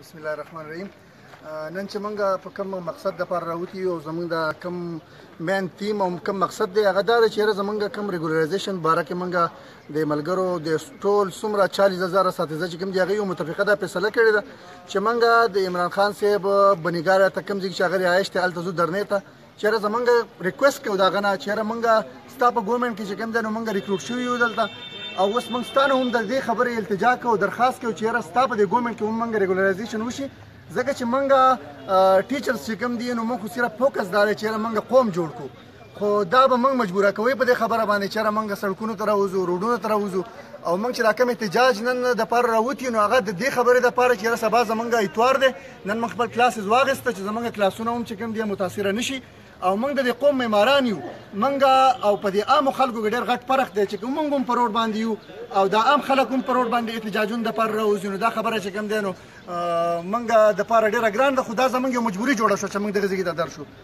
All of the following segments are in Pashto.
بسم الله الرحمن الرحیم. نن چې موږ په کوم مقصد دپاره راوتي یو زموږ د کوم مین تیم او کوم مقصد دی هغه دا دی چې زموږ کوم ریګولرایزیشن باره کې موږ د ملګرو د ټول څومره 40,000 اساتذه چې کوم دي هغه یو متفقه دا فیصله کړې ده چې موږ د عمران خان صاحب بنیګار ته کوم ځای چې هغه رهایش ته هلته ځو درنې ته چېرې زموږ ریکویسټ کوو د هغه نه چېرې موږ ستا په ګورمنټ کې چې کوم دی نو موږ ریکروټ شوي یو دلته او اوس موږ ستا نه هم د دې خبرې التجا کوو درخواست کوو چې یاره ستا په دې ګورمنټ کې هم موږ ریګولرایزیشن وشي ځکه چې موږ ټیچرز چې کوم دي نو موږ خو صرف فوکس دا دی چې یاره موږ قوم جوړ کړو خو دا به موږ مجبوره کوي په دې خبره باندې چې یاره موږ سړکونو ته راوځو روډونو ته راوځو او موږ چې دا کوم احتجاج نن دپاره راوتي نو هغه د دې خبرې دپاره چې یاره سبا زموږ اتوار دی نن موږ خپل کلاسز واخیسته چې زموږ کلاسونه هم چې کوم دي متاثره نه شي او موږ د دې قوم معماران یو موږ او په دې عامو خلکو کې ډېر غټ فرق دی چې موږ هم په روډ باندې یو او دا عام خلک هم په روډ باندې احتجاجونه دپاره راوځي نو دا خبره چې کوم دی نو موږ دپاره ډېره ګران ده خو دا زموږ یو مجبوري جوړه شوه چې موږ دغه ځای کې در شو.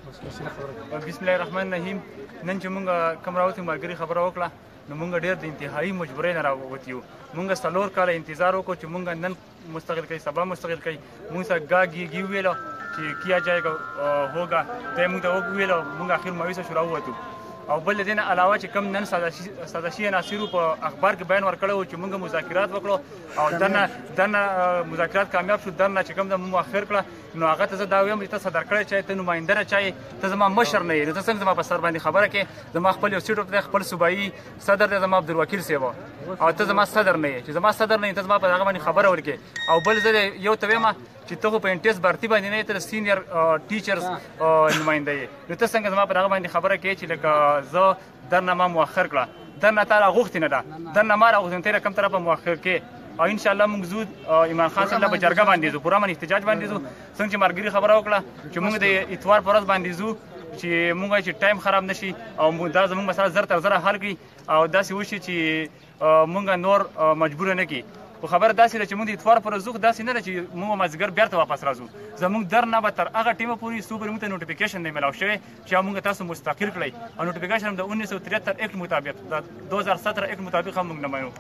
بسم الله الرحمن الرحیم. نن چې موږ کوم راوتي ملګري خبره وکړه نو موږ ډېر د انتهایي مجبورۍ نه راوتي یو. موږ 4 کاله انتظار وکړو چې موږ نن مستقل کوي سبا مستقل کوي موږ سره گاگی ویلو چې کیا جائے گا ہوگا ته موږ ته ویلو موږ اخر مایوسه شو راووتو او بل دې نه علاوه چې کم نن سادشي ناصرو په اخبار کې بیان ورکړو چې موږ مذاکرات وکړو او دنه مذاکرات کامیاب شو دنه چې کم د مؤخر کړه نو هغه ته زه دا وایم چې ته صدر کړی چای ته نماینده نه چای ته زما مشر نه یې ته څنګه زما په سر باندې خبره کې زما خپل یو سیټ دی خپل صوبایي صدر دی زما عبدالوکیل صاحب او ته زما صدر نه یې چې زما صدر نه یې ته زما په هغه باندې خبره ورکې او بل زه یو ته وایم چې ته خو په انټیس بارتي باندې نه یې ته سینیر ټیچرز نماینده یې نو ته څنګه زما په هغه باندې خبره کوې چې لکه زه درنه ما مؤخر کړه درنه تا راغوښتې نه ده درنه ما راغوښتې ته کوم طرفه مؤخر کې او ان شاء الله موږ زود عمران خان صاحب په جرګه باندې ځو پوره من احتجاج باندې ځو څنګه چې ملګري خبره وکړه چې موږ د اتوار په ورځ باندې ځو چې موږ چې ټایم خراب نشي او دا زموږ مسله زر تر زره حل کړي او داسې وشي چې موږ نور مجبور نه کړي خو خبره داسې ده چې موږ د اتوار پر ورځ ځو داسې نه ده چې موږ مازدیګر بیرته واپس راځو زموږ در نه به تر هغه ټیمه پورې څو پورې موږ ته نوټیفیکیشن دی میلاو شوی چې موږ تاسو مستقل کړئ او نوټیفیکیشن هم د 1973 ایکټ مطابق د 2017 ایکټ مطابق هم موږ نمایو.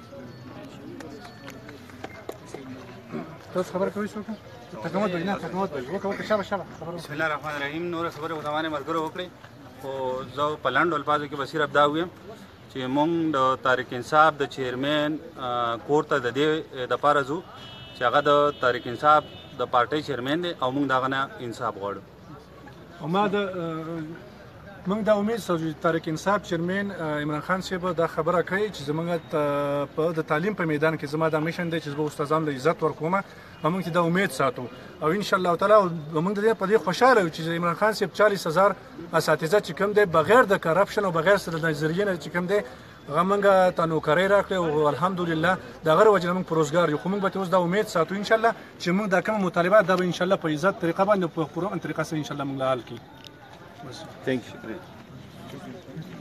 تاسو خبر کوئ څوک تکمت وای نه تکمت وای وکړه شابه بسم الله الرحمن الرحیم. نور خبره وتاوانه ملګرو وکړي او زه په لاندو الفاظو کې بصیر ابدا ویم چې موږ د طارق انصاف د چیرمن کور ته د دې دپاره ځو چې هغه د طارق انصاف د پارټۍ چیرمن دی او موږ د هغه نه انصاف غواړو او موږ دا امید ساتو چې طارق انصاف چیرمن عمران خان صاحب دا خبره کوي چې زموږ په د تعلیم په میدان کې زما دا میشن دی چې زه به استادانو له عزت ورکوم او موږ دا امید ساتو او ان شاء الله تعالی موږ د دې په دې خوشاله یو چې عمران خان صاحب 40,000 اساتذه چې کوم دی بغیر د کرپشن او بغیر د نظریې نه چې کوم دی هغه موږ ته نوکرۍ راکړې او الحمدلله د هغه وجه نه موږ په روزګار یو خو موږ به اوس دا امید ساتو ان شاء الله چې موږ دا کوم مطالبات دا به ان شاء الله په عزت طریقه باندې په پوره طریقه سره ان شاء الله موږ حل کړو. Thank you.